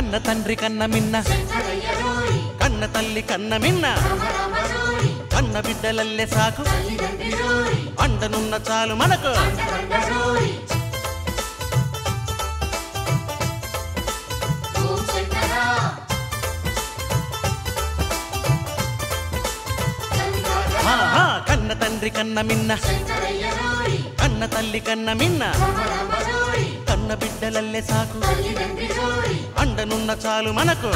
కన్న తండ్రి కన్న మిన్న కన్న తల్లి కన్న మిన్న కన్న బిడ్డలల్లే సాకు అండనున్న చాలు మనకు కన్న తండ్రి కన్న మిన్న కన్న తల్లి కన్న మిన్న కన్న బిడ్డలల్లే సాకు అండనున్న చాలు మనకు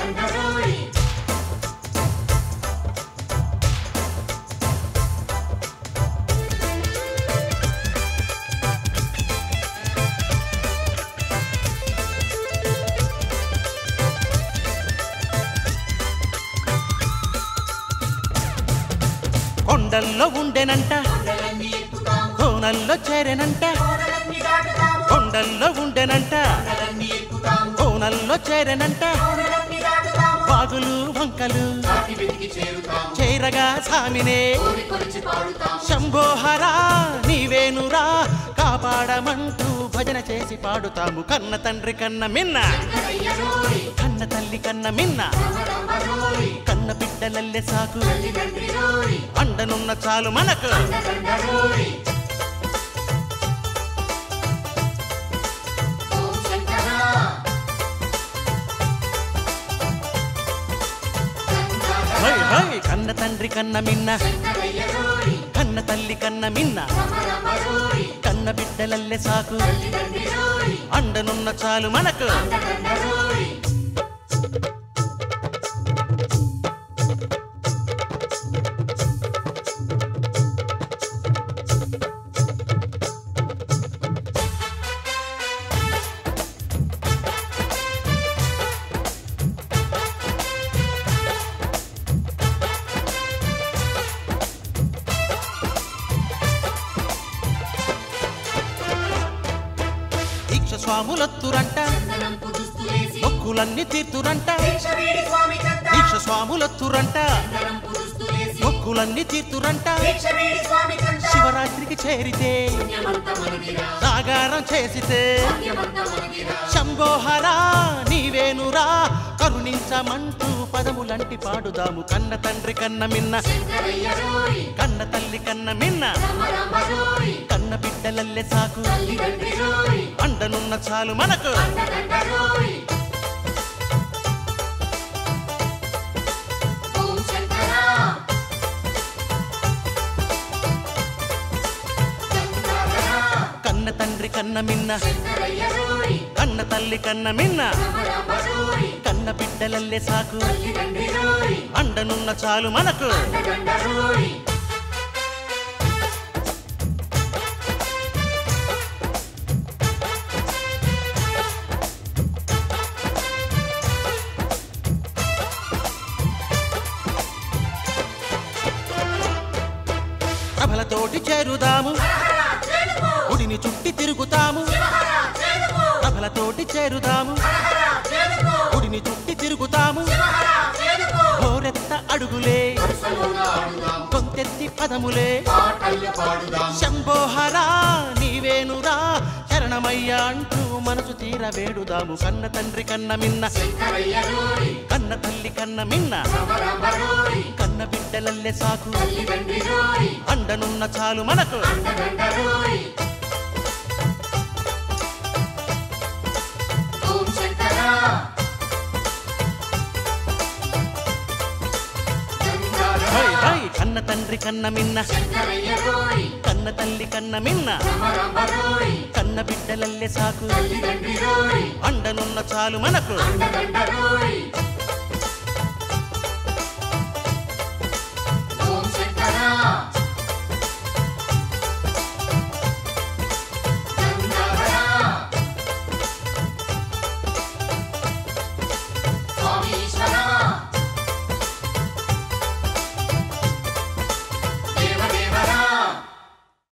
కొండల్లో ఉండెనంట కోనల్లో చేరెనంట కొండల్లో ఉండెనంట కోనల్లో చేరెనంట వాగులు వంకలు చేరగా సామినే శంభోహరా నీవేనురా కాపాడమంటూ భజన చేసి పాడుతాము కన్న తండ్రి కన్న మిన్న కన్న తల్లి కన్న మిన్న కన్న బిడ్డలల్లే సాకు అండనున్న చాలు మనకు కన్న తండ్రి కన్న మిన్న కన్న తల్లి కన్న మిన్న కన్న బిడ్డలల్లే సాకు అండనున్న చాలు మనకు స్వాములొత్తురంట మొక్కులన్నీ తీర్తురంట దీక్ష స్వాములొత్తురంట మొక్కులన్నీ తీర్తురంట శివరాత్రికి చేరితే జాగారం చేసితే శంభోహరా నీవేనురా కరుణించమంటూ పదములంటి పాడుదాము కన్న తండ్రి కన్న మిన్న కన్న తల్లి కన్న మిన్న కన్న బిడ్డలల్లే సాకు అండనున్న చాలు మనకు కన్న తండ్రి కన్న మిన్న కన్న తల్లి కన్న మిన్న కన్న బిడ్డలల్లే సాకు అండనున్న చాలు మనకు ప్రభలతోటి చేరుదాము గుడిని చుట్టి తిరుగుతాము ప్రభలతోటి చేరుదాము గుడిని చుట్టి తిరుగుతాము హోరెత్త అడుగులే కొంతెత్తి పదములే శంభోహరా నీవేనురా శరణమయ్యా అంటూ మనసు తీర వేడుదాము కన్న తండ్రి కన్న మిన్న కన్న తల్లి కన్న మిన్న కన్న బిడ్డలల్లే సాకు అండనున్న చాలు మనకు కన్న తండ్రి కన్న మిన్న కన్న తల్లి కన్న మిన్న కన్న బిడ్డలల్లే సాకు అండనున్న చాలు మనకు